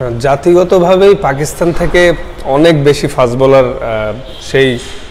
জাতিগতভাবেই পাকিস্তান থেকে অনেক বেশি ফাস্ট বোলার, সেই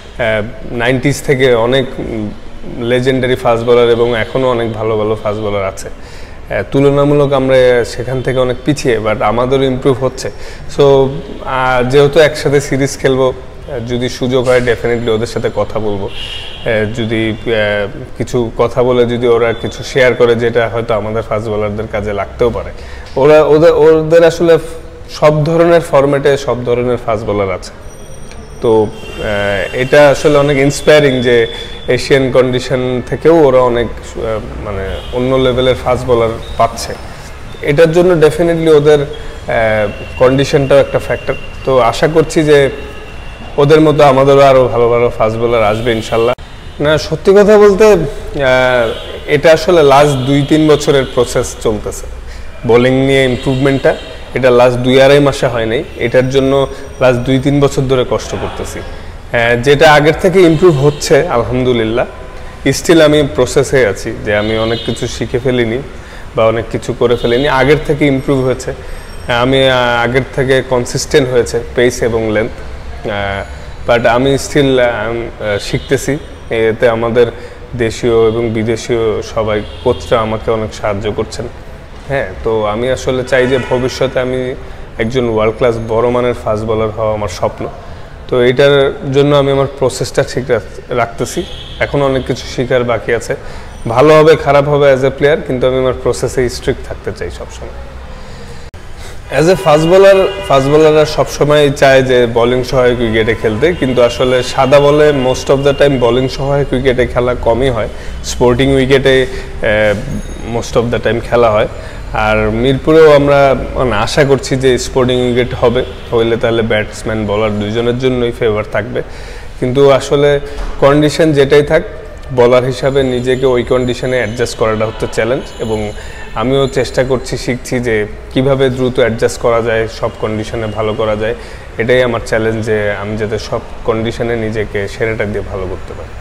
90s থেকে অনেক লেজেন্ডারি ফাস্ট বোলার এবং এখনও অনেক ভালো ভালো ফাস্ট বোলার আছে। তুলনামূলক আমরা সেখান থেকে অনেক পিছিয়ে, বাট আমাদেরও ইমপ্রুভ হচ্ছে। সো যেহেতু একসাথে সিরিজ খেলবো, যদি সুযোগ হয় ডেফিনেটলি ওদের সাথে কথা বলবো। যদি কিছু কথা বলে যদি ওরা কিছু শেয়ার করে যেটা হয়তো আমাদের ফাস্ট বোলারদের কাজে লাগতেও পারে। ওদের আসলে সব ধরনের ফরম্যাটে সব ধরনের ফাস্ট বোলার আছে। তো এটা আসলে অনেক ইন্সপায়ারিং যে এশিয়ান কন্ডিশন থেকেও ওরা অনেক মানে অন্য লেভেলের ফাস্ট বোলার পাচ্ছে। এটার জন্য ডেফিনেটলি ওদের কন্ডিশনটাও একটা ফ্যাক্টর। তো আশা করছি যে ওদের মতো আমাদেরও আরও ভালো ভালো ফাস্ট বোলার আসবে ইনশাল্লাহ। না, সত্যি কথা বলতে এটা আসলে লাস্ট 2-3 বছরের প্রসেস চলতেছে। বোলিং নিয়ে ইমপ্রুভমেন্টটা এটা লাস্ট 2-2.5 মাসে হয় নাই, এটার জন্য লাস্ট 2-3 বছর ধরে কষ্ট করতেছি। যেটা আগের থেকে ইমপ্রুভ হচ্ছে আলহামদুলিল্লাহ। স্টিল আমি প্রসেসে আছি যে আমি অনেক কিছু শিখে ফেলিনি বা অনেক কিছু করে ফেলিনি, আগের থেকে ইমপ্রুভ হয়েছে। আমি আগের থেকে কনসিস্টেন্ট হয়েছে পেস এবং লেন্থ, বাট আমি স্টিল শিখতেছি। এতে আমাদের দেশীয় এবং বিদেশীয় সবাই কোচরা আমাকে অনেক সাহায্য করছেন। হ্যাঁ, তো আমি আসলে চাই যে ভবিষ্যতে আমি একজন ওয়ার্ল্ড ক্লাস বড় মানের ফাস্ট বোলার হওয়া আমার স্বপ্ন। তো এটার জন্য আমি আমার প্রসেসটা ঠিক রাখতেছি। এখন অনেক কিছু শেখার বাকি আছে। ভালো হবে খারাপ হবে অ্যাজ এ প্লেয়ার, কিন্তু আমি আমার প্রসেসে স্ট্রিক্ট থাকতে চাই সবসময়। অ্যাজ এ ফাস্ট বোলাররা সবসময় চায় যে বোলিং সহায়ক উইকেটে খেলতে, কিন্তু আসলে সাদা বলে most of the time bowling সহায়ক উইকেটে খেলা কমই হয়। স্পোর্টিং উইকেটে মোস্ট অফ দ্য টাইম খেলা হয়। আর মিরপুরেও আমরা আশা করছি যে স্পোর্টিং উইকেট হইলে তাহলে ব্যাটসম্যান বোলার দুইজনের জন্যই ফেভার থাকবে। কিন্তু আসলে কন্ডিশন যেটাই থাক, বোলার হিসাবে নিজেকে ওই কন্ডিশনে অ্যাডজাস্ট করাটা হচ্ছে চ্যালেঞ্জ। এবং আমিও চেষ্টা করছি, শিখছি যে কিভাবে দ্রুত অ্যাডজাস্ট করা যায়, সব কন্ডিশনে ভালো করা যায়। এটাই আমার চ্যালেঞ্জ, যে আমি যাতে সব কন্ডিশনে নিজেকে সেরাটা দিয়ে ভালো করতে পারি।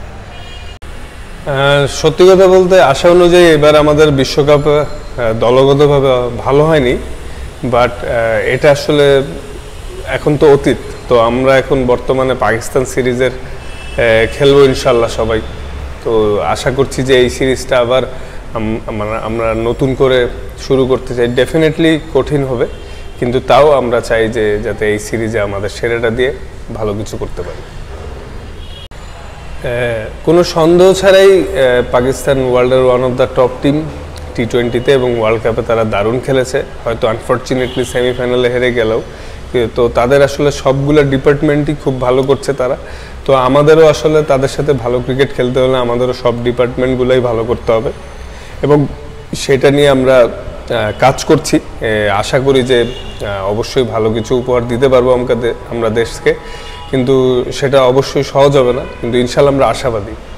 সত্যি কথা বলতে আশা অনুযায়ী এবার আমাদের বিশ্বকাপ দলগতভাবে ভালো হয়নি, বাট এটা আসলে এখন তো অতীত। তো আমরা এখন বর্তমানে পাকিস্তান সিরিজের খেলবো ইনশাল্লাহ সবাই। তো আশা করছি যে এই সিরিজটা আবার আমরা নতুন করে শুরু করতে চাই। ডেফিনেটলি কঠিন হবে, কিন্তু তাও আমরা চাই যে যাতে এই সিরিজে আমাদের সেরাটা দিয়ে ভালো কিছু করতে পারি। কোনো সন্দেহ ছাড়াই পাকিস্তান ওয়ার্ল্ডের one of the top team. টি20তে এবং ওয়ার্ল্ড কাপে তারা দারুণ খেলেছে, হয়তো আনফর্চুনেটলি সেমিফাইনালে হেরে গেলেও। তো তাদের আসলে সবগুলো ডিপার্টমেন্টই খুব ভালো করছে তারা। তো আমাদেরও আসলে তাদের সাথে ভালো ক্রিকেট খেলতে হলে আমাদেরও সব ডিপার্টমেন্টগুলোই ভালো করতে হবে, এবং সেটা নিয়ে আমরা কাজ করছি। আশা করি যে অবশ্যই ভালো কিছু উপহার দিতে পারবো আমরা দেশকে, কিন্তু সেটা অবশ্যই সহজ হবে না, কিন্তু ইনশাল্লাহ আমরা আশাবাদী।